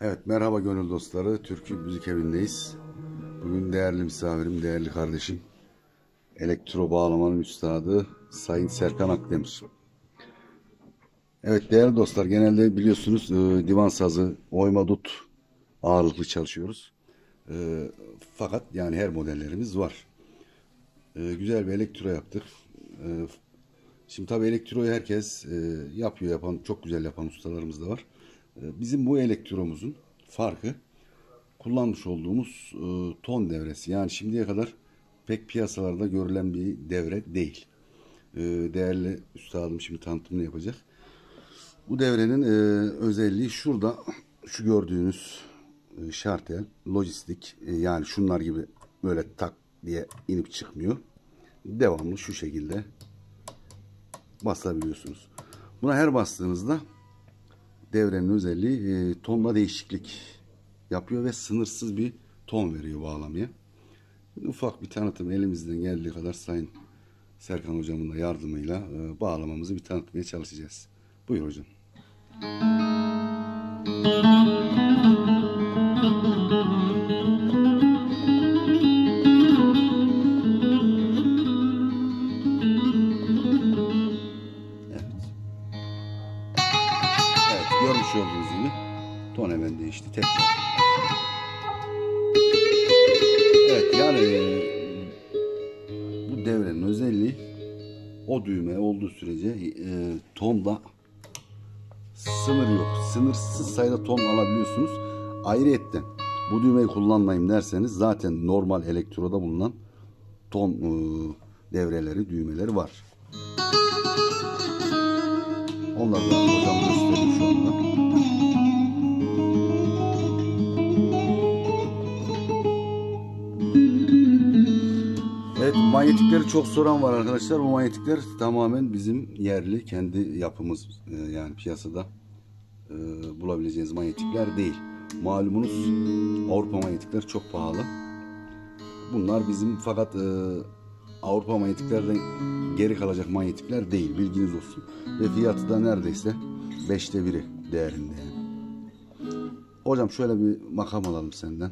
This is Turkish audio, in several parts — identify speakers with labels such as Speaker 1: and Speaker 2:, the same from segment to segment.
Speaker 1: Evet, merhaba gönül dostları. Türkü Müzik Evi'ndeyiz. Bugün değerli misafirim, değerli kardeşim, elektro bağlamanın üstadı Sayın Serkan Akdemir. Evet değerli dostlar, genelde biliyorsunuz divan sazı, oyma dut ağırlıklı çalışıyoruz. Fakat yani her modellerimiz var. Güzel bir elektro yaptık. Şimdi tabii elektroyu herkes yapıyor, yapan çok güzel yapan ustalarımız da var. Bizim bu elektromuzun farkı kullanmış olduğumuz ton devresi. Yani şimdiye kadar pek piyasalarda görülen bir devre değil. Değerli üstadım şimdi tanıtımını yapacak. Bu devrenin özelliği şurada, şu gördüğünüz şartel, lojistik, yani şunlar gibi böyle tak diye inip çıkmıyor. Devamlı şu şekilde basabiliyorsunuz. Buna her bastığınızda devrenin özelliği tonla değişiklik yapıyor ve sınırsız bir ton veriyor bağlamaya. Ufak bir tanıtım elimizden geldiği kadar Sayın Serkan hocamın da yardımıyla bağlamamızı bir tanıtmaya çalışacağız. Buyur hocam. Evet, görmüş olduğunuz gibi ton hemen değişti tekrar. Evet yani bu devrenin özelliği o düğme olduğu sürece tonda sınır yok. Sınırsız sayıda ton alabiliyorsunuz. Ayrıyetten bu düğmeyi kullanmayayım derseniz zaten normal elektroda bulunan ton devreleri, düğmeleri var. Onları da hocam göstereyim şu anda. Evet, manyetikleri çok soran var arkadaşlar. Bu manyetikler tamamen bizim yerli, kendi yapımız. Yani piyasada bulabileceğiniz manyetikler değil. Malumunuz Avrupa manyetikler çok pahalı. Bunlar bizim fakat Avrupa manyetiklerden geri kalacak manyetikler değil. Bilginiz olsun. Ve fiyatı da neredeyse 5'te 1'i değerinde yani. Hocam şöyle bir makam alalım senden.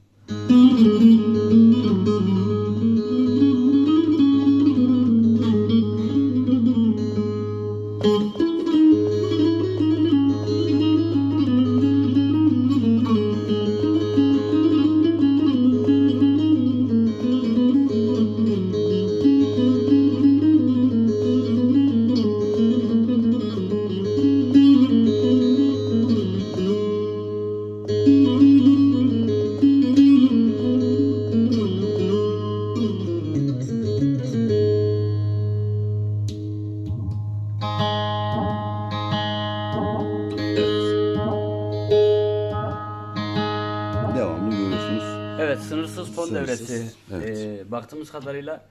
Speaker 1: Devamlı görüyorsunuz.
Speaker 2: Evet, sınırsız ton
Speaker 1: Sınırsız,
Speaker 2: devresi.
Speaker 1: evet.
Speaker 2: Baktığımız kadarıyla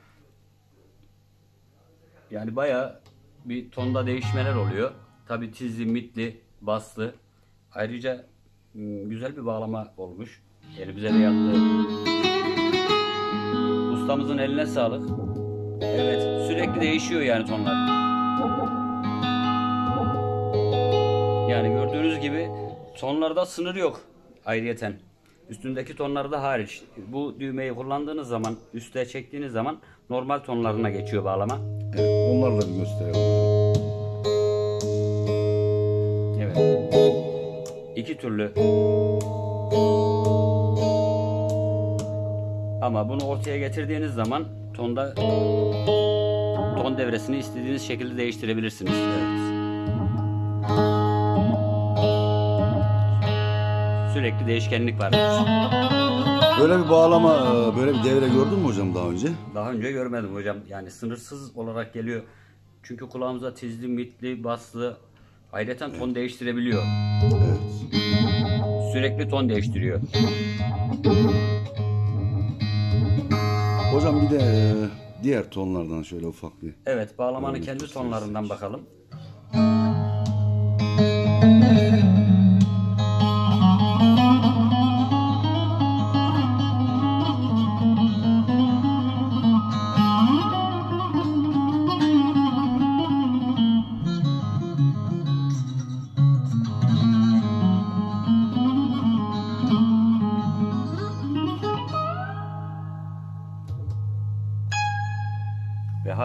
Speaker 2: yani bayağı bir tonda değişmeler oluyor. Tabii tizli, mitli, baslı. Ayrıca güzel bir bağlama olmuş. Elimize de yattı. Ustamızın eline sağlık. Evet, sürekli değişiyor yani tonlar. Yani gördüğünüz gibi tonlarda sınır yok ayrıyeten. Üstündeki tonlarda hariç. Bu düğmeyi kullandığınız zaman, üste çektiğiniz zaman normal tonlarına geçiyor bağlama.
Speaker 1: Evet, onları da bir gösterelim.
Speaker 2: Evet. İki türlü. Ama bunu ortaya getirdiğiniz zaman ton devresini istediğiniz şekilde değiştirebilirsiniz.
Speaker 1: Evet.
Speaker 2: Sürekli değişkenlik var.
Speaker 1: Böyle bir bağlama, böyle bir devre gördün mü hocam daha önce?
Speaker 2: Daha önce görmedim hocam. Yani sınırsız olarak geliyor. Çünkü kulağımıza tizli, mitli, baslı, ayrıca ton değiştirebiliyor.
Speaker 1: Evet.
Speaker 2: Sürekli ton değiştiriyor.
Speaker 1: Hocam bir de diğer tonlardan şöyle ufak bir.
Speaker 2: Evet, bağlamanın kendi tonlarından bakalım.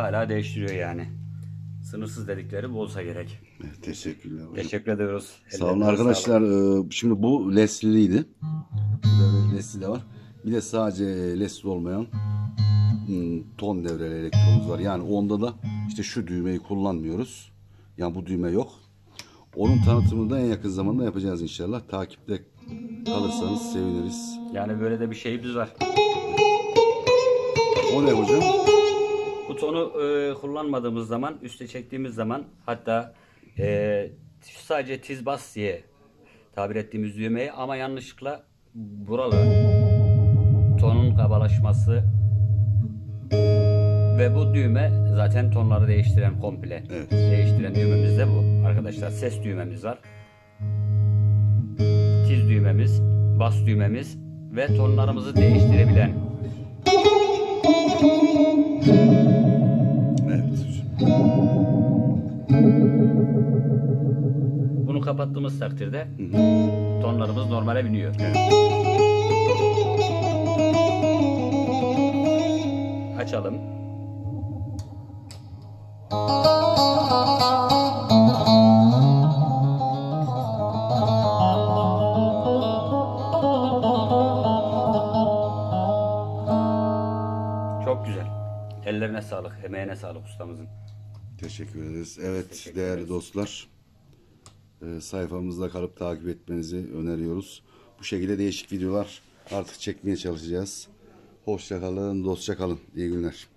Speaker 2: hala değiştiriyor yani. Sınırsız dedikleri bu olsa gerek.
Speaker 1: Evet, teşekkürler hocam.
Speaker 2: Teşekkür ediyoruz.
Speaker 1: Sağ olun
Speaker 2: Ellerinize
Speaker 1: arkadaşlar. Şimdi bu Leslie'liydi. Burada bir Leslie de var. Bir de sadece Leslie olmayan ton devreli elektronumuz var. Yani onda da işte şu düğmeyi kullanmıyoruz. Yani bu düğme yok. Onun tanıtımını da en yakın zamanda yapacağız inşallah. Takipte kalırsanız seviniriz.
Speaker 2: Yani böyle de bir şeyimiz var.
Speaker 1: O ne hocam?
Speaker 2: Bu tonu kullanmadığımız zaman, üste çektiğimiz zaman, hatta sadece tiz bas diye tabir ettiğimiz düğmeyi, ama yanlışlıkla buralı tonun kabalaşması ve bu düğme zaten tonları değiştiren, komple
Speaker 1: Evet.
Speaker 2: değiştiren düğmemiz de bu. Arkadaşlar, ses düğmemiz var. Tiz düğmemiz, bas düğmemiz ve tonlarımızı değiştirebilen.
Speaker 1: Evet hocam.
Speaker 2: Bunu kapattığımız takdirde tonlarımız normale biniyor. Açalım. Çok güzel. Ellerine sağlık, emeğine sağlık ustamızın.
Speaker 1: Teşekkür ederiz. Evet değerli dostlar. Sayfamızda kalıp takip etmenizi öneriyoruz. Bu şekilde değişik videolar artık çekmeye çalışacağız. Hoşça kalın, dostça kalın. İyi günler.